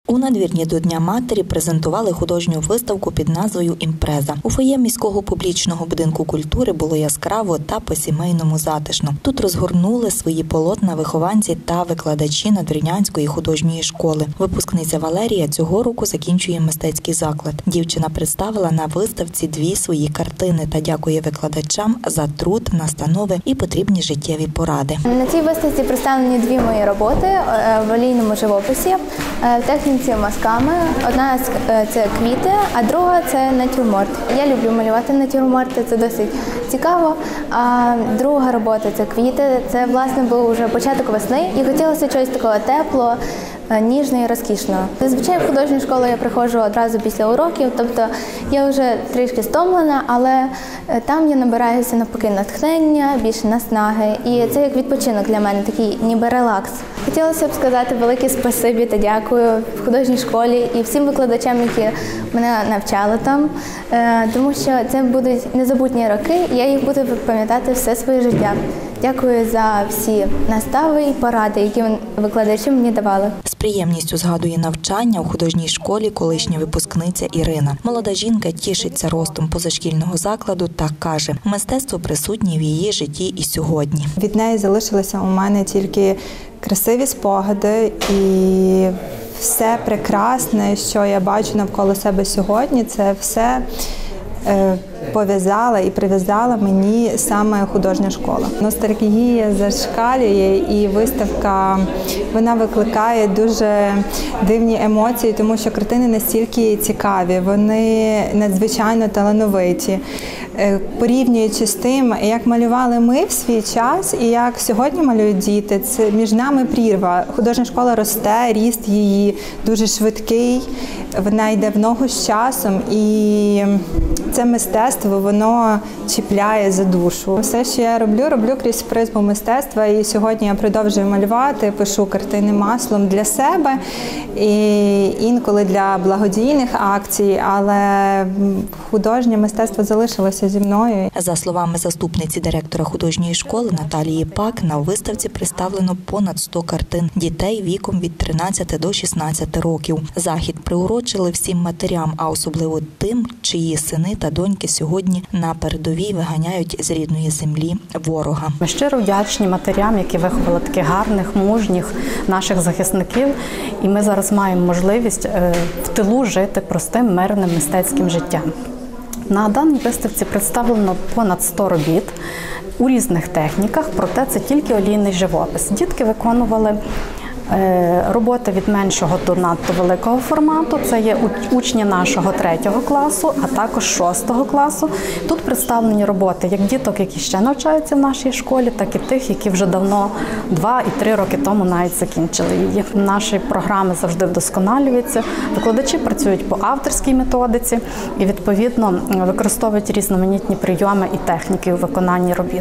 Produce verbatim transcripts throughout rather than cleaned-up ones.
У надвірні до Дня матері презентували художню виставку під назвою «Імпреза». У фоє міського публічного будинку культури було яскраво та по-сімейному затишно. Тут розгорнули свої полотна вихованці та викладачі Надвірнянської художньої школи. Випускниця Валерія цього року закінчує мистецький заклад. Дівчина представила на виставці дві свої картини та дякує викладачам за труд, настанови і потрібні життєві поради. На цій виставці представлені дві мої роботи в олійному живописі, в техніці мазками. Одна – це квіти, а друга – це натюрморт. Я люблю малювати натюрморти, це досить цікаво. А друга робота – це квіти. Це, власне, був вже початок весни і хотілося чогось такого теплого, ніжного і розкішного. Зазвичай в художню школу я приходжу одразу після уроків, тобто я вже трішки стомлена, але там я набираюся навпаки натхнення, більше наснаги. І це як відпочинок для мене, такий ніби релакс. Хотілося б сказати велике спасибі та дякую в художній школі і всім викладачам, які мене навчали там, тому що це будуть незабутні роки, і я їх буду пам'ятати все своє життя. Дякую за всі настави і поради, які викладачі мені давали. З приємністю згадує навчання у художній школі колишня випускниця Ірина. Молода жінка тішиться ростом позашкільного закладу та каже, мистецтво присутнє в її житті і сьогодні. Від неї залишилися у мене тільки красиві спогади і все прекрасне, що я бачу навколо себе сьогодні, це все пов'язала і прив'язала мені саме художня школа. Ностальгія зашкалює, і виставка, вона викликає дуже дивні емоції, тому що картини настільки цікаві, вони надзвичайно талановиті. Порівнюючи з тим, як малювали ми в свій час і як сьогодні малюють діти, це між нами прірва. Художня школа росте, ріст її дуже швидкий, вона йде в ногу з часом, і це мистецтво, воно чіпляє за душу. Все, що я роблю, роблю крізь призму мистецтва, і сьогодні я продовжую малювати, пишу картини маслом для себе, і інколи для благодійних акцій, але художнє мистецтво залишилося зі мною. За словами заступниці директора художньої школи Наталії Пак, на виставці представлено понад сто картин дітей віком від тринадцяти до шістнадцяти років. Захід приурочили всім матерям, а особливо тим, чиї сини та доньки сьогодні на передовій виганяють з рідної землі ворога. Ми щиро вдячні матерям, які виховали таких гарних, мужніх наших захисників, і ми зараз маємо можливість в тилу жити простим, мирним мистецьким життям. На даній виставці представлено понад сто робіт у різних техніках, проте це тільки олійний живопис. Дітки виконували роботи від меншого до надто великого формату. Це є учні нашого третього класу, а також шостого класу. Тут представлені роботи як діток, які ще навчаються в нашій школі, так і тих, які вже давно, два і три роки тому навіть закінчили її. Наші програми завжди вдосконалюються. Викладачі працюють по авторській методиці і, відповідно, використовують різноманітні прийоми і техніки у виконанні робіт.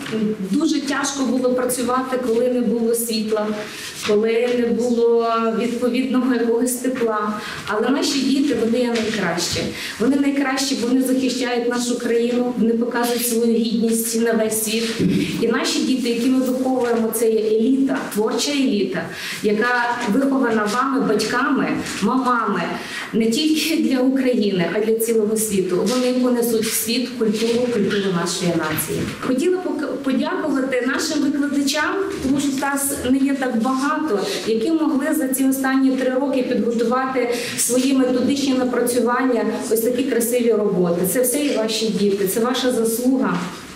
Дуже тяжко було працювати, коли не було світла, коли не було відповідного якогось тепла. Але наші діти, вони є найкращі. Вони найкращі, бо вони захищають нашу країну, вони показують свою гідність на весь світ. І наші діти, які ми виховуємо, це є еліта, творча еліта, яка вихована вами, батьками, мамами, не тільки для України, а для цілого світу. Вони понесуть в світ культуру, культуру нашої нації. Хотіла подякувати нашим викладачам, тому що нас не є так багато, які могли за ці останні три роки підготувати свої методичні напрацювання, ось такі красиві роботи. Це все і ваші діти, це ваша заслуга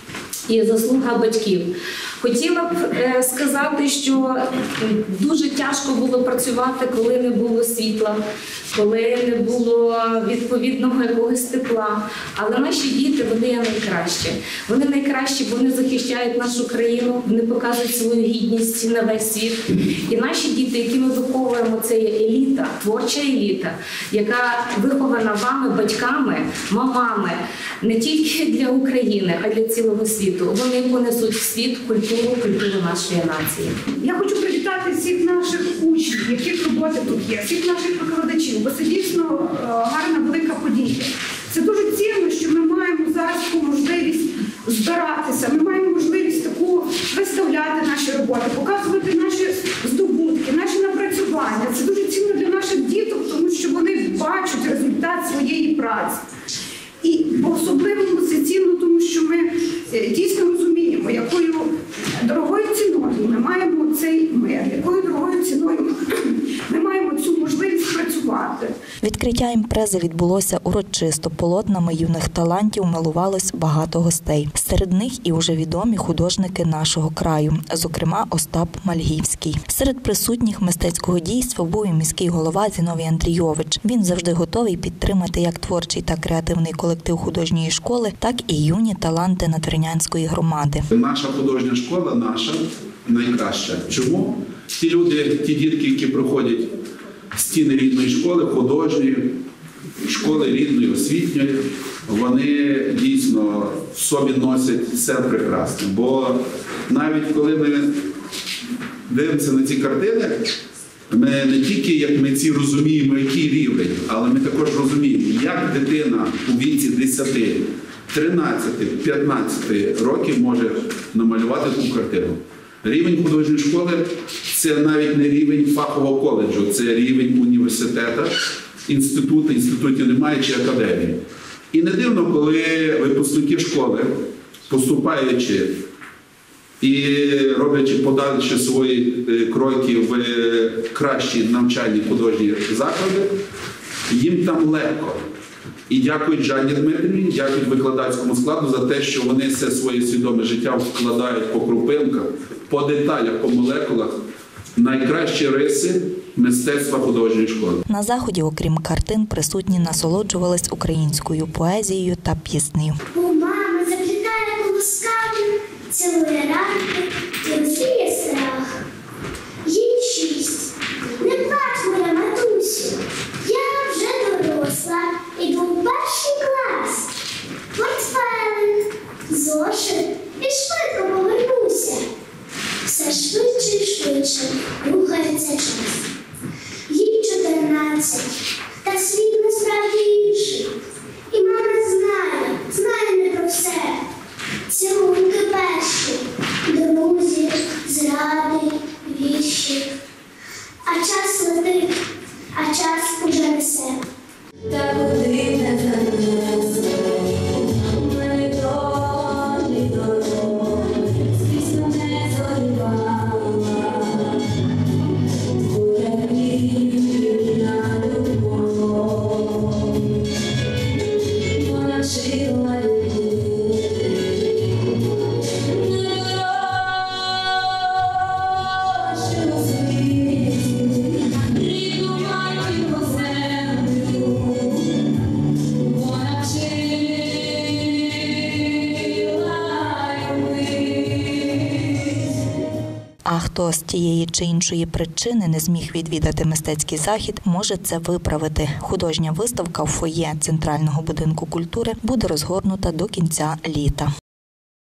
і заслуга батьків. Хотіла б сказати, що дуже тяжко було працювати, коли не було світла, коли не було відповідного якогось тепла. Але наші діти, вони є найкращі. Вони найкращі, бо вони захищають нашу країну, вони показують свою гідність на весь світ. І наші діти, які ми виховуємо, це є еліта, творча еліта, яка вихована вами, батьками, мамами, не тільки для України, а для цілого світу. Вони понесуть в світ культуру, культуру нашої нації. Я хочу привітати всіх наших учнів, яких роботи тут є, всіх наших викладачів, бо це дійсно гарна, велика подія. Це дуже цінно, що ми маємо зараз таку можливість збиратися, ми маємо можливість таку виставляти наші роботи, показувати наші здобутки, наші напрацювання. Це дуже цінно для наших діток, е, дійсно розуміємо, якою дорогою ціною ми маємо цей мир, якою дорогою ціною ми маємо цю можливість працювати. Відкриття імпрези відбулося урочисто. Полотнами юних талантів милувалось багато гостей. Серед них і уже відомі художники нашого краю, зокрема Остап Мальгівський. Серед присутніх мистецького дійства був і міський голова Зіновій Андрійович. Він завжди готовий підтримати як творчий та креативний колектив художньої школи, так і юні таланти надвірнянської громади. Наша художня школа, наша найкраща. Чому? Ті люди, ті дітки, які проходять стіни рідної школи, художньої, школи рідної, освітньої, вони дійсно в собі носять все прекрасне. Бо навіть коли ми дивимося на ці картини, ми не тільки як митці розуміємо, який рівень, але ми також розуміємо, як дитина у віці десяти, тринадцяти, п'ятнадцяти років може намалювати ту картину. Рівень художньої школи – це навіть не рівень фахового коледжу, це рівень університету, інституту, інститутів немає чи академії. І не дивно, коли випускники школи, поступаючи і роблячи подальші свої кроки в кращі навчальні художні заклади, їм там легко. І дякують Жанні Дмитрівні, дякують викладацькому складу за те, що вони все своє свідоме життя вкладають по крупинках, по деталях, по молекулах найкращі риси мистецтва художньої школи. На заході, окрім картин, присутні насолоджувались українською поезією та піснею. У мами заплітає колосками, цілує ранки і розвіє страх. Їй шість. Не плач, моя матусю, я вже доросла, іду в перший клас. Портфелик, зошит і швидко повернуся. Все швидше і швидше рухається час. Їй чотирнадцять, та світ насправді інший. І мама знає, знає не про все. Цілунки перші, друзі, зради, вірші. А час летить, а час уже несе. Та куди не занесе, мене долі дорог, скрізь мене зорювала, твоя вільна любов, вона вчила любити, найдорожчу у світі, рідну матінку землю, вона вчила любити. А хто з тієї чи іншої причини не зміг відвідати мистецький захід, може це виправити. Художня виставка в фоє Центрального будинку культури буде розгорнута до кінця літа.